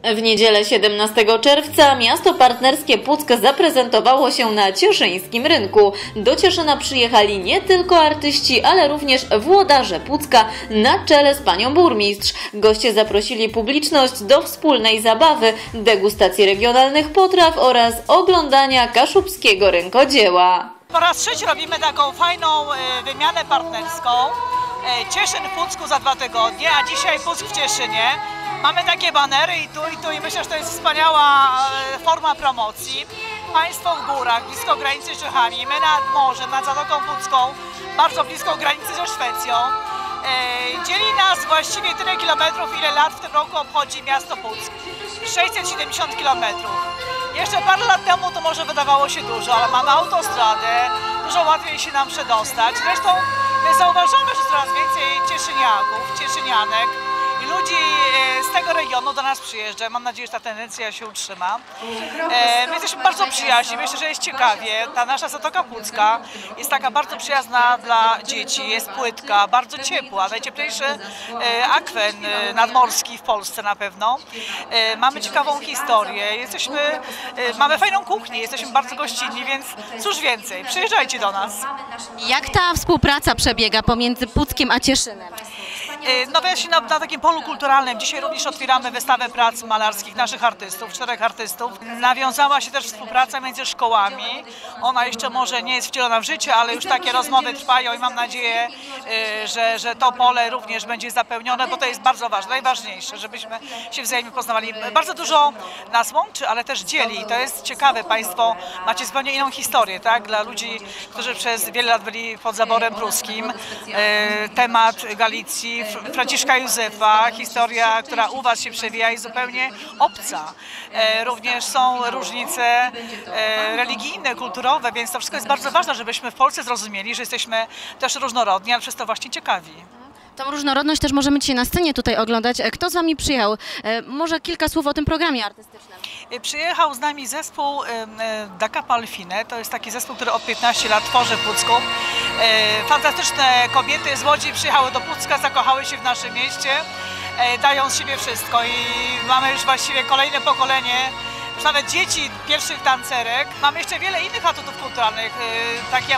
W niedzielę 17 czerwca miasto partnerskie Puck zaprezentowało się na cieszyńskim rynku. Do Cieszyna przyjechali nie tylko artyści, ale również włodarze Pucka na czele z panią burmistrz. Goście zaprosili publiczność do wspólnej zabawy, degustacji regionalnych potraw oraz oglądania kaszubskiego rękodzieła. Po raz trzeci robimy taką fajną wymianę partnerską. Cieszyn w Pucku za 2 tygodnie, a dzisiaj Puck w Cieszynie. Mamy takie banery i tu i myślę, że to jest wspaniała forma promocji. Państwo w górach, blisko granicy z Czechami, my nad morzem, nad Zatoką Pucką, bardzo blisko granicy ze Szwecją. Dzieli nas właściwie tyle kilometrów, ile lat w tym roku obchodzi miasto Puck. 670 kilometrów. Jeszcze parę lat temu to może wydawało się dużo, ale mamy autostradę, dużo łatwiej się nam przedostać. Zresztą my zauważamy, że coraz więcej cieszyniaków, cieszynianek i ludzi z tego regionu do nas przyjeżdża. Mam nadzieję, że ta tendencja się utrzyma. My jesteśmy bardzo przyjaźni, myślę, że jest ciekawie. Ta nasza Zatoka Pucka jest taka bardzo przyjazna dla dzieci, jest płytka, bardzo ciepła, najcieplejszy akwen nadmorski w Polsce na pewno. Mamy ciekawą historię, mamy fajną kuchnię, jesteśmy bardzo gościnni, więc cóż więcej, przyjeżdżajcie do nas. Jak ta współpraca przebiega pomiędzy Puckiem a Cieszynem? No właśnie na takim polu kulturalnym. Dzisiaj również otwieramy wystawę prac malarskich naszych artystów, 4 artystów. Nawiązała się też współpraca między szkołami. Ona jeszcze może nie jest wcielona w życie, ale już takie rozmowy trwają i mam nadzieję, że to pole również będzie zapełnione, bo to jest bardzo ważne, najważniejsze, żebyśmy się wzajemnie poznawali. Bardzo dużo nas łączy, ale też dzieli. To jest ciekawe, Państwo macie zupełnie inną historię, tak? Dla ludzi, którzy przez wiele lat byli pod zaborem pruskim. Temat Galicji, Franciszka Józefa, historia, która u Was się przewija, jest zupełnie obca. Również są różnice religijne, kulturowe, więc to wszystko jest bardzo ważne, żebyśmy w Polsce zrozumieli, że jesteśmy też różnorodni, ale przez to właśnie ciekawi. Tą różnorodność też możemy dzisiaj na scenie tutaj oglądać. Kto z Wami przyjechał? Może kilka słów o tym programie artystycznym. Przyjechał z nami zespół Da Capalfine. To jest taki zespół, który od 15 lat tworzy w Pucku. Fantastyczne kobiety z Łodzi przyjechały do Pucka, zakochały się w naszym mieście, dają z siebie wszystko i mamy już właściwie kolejne pokolenie, już nawet dzieci pierwszych tancerek. Mamy jeszcze wiele innych atutów kulturalnych, taki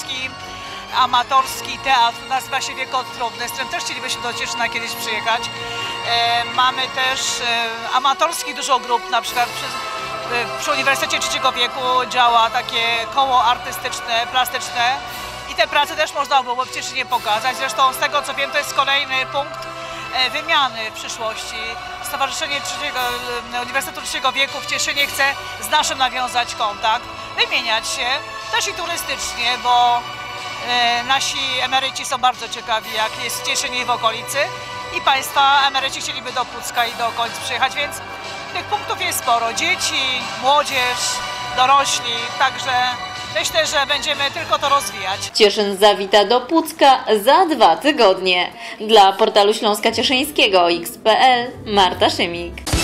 amatorski teatr, nazywa się Wiek Odtrudny, z którym też chcielibyśmy do Cieszyna kiedyś przyjechać. Mamy też amatorskich dużo grup, na przykład przy Uniwersytecie Trzeciego Wieku działa takie koło artystyczne, plastyczne i te prace też można było w Cieszynie pokazać. Zresztą z tego co wiem, to jest kolejny punkt wymiany w przyszłości. Stowarzyszenie Uniwersytetu Trzeciego Wieku w Cieszynie chce z naszym nawiązać kontakt, wymieniać się też i turystycznie, bo nasi emeryci są bardzo ciekawi, jak jest w Cieszynie i w okolicy i Państwa emeryci chcieliby do Pucka i do okolic przyjechać, więc tych punktów jest sporo. Dzieci, młodzież, dorośli, także myślę, że będziemy tylko to rozwijać. Cieszyn zawita do Pucka za 2 tygodnie. Dla portalu Śląska Cieszyńskiego x.pl Marta Szymik.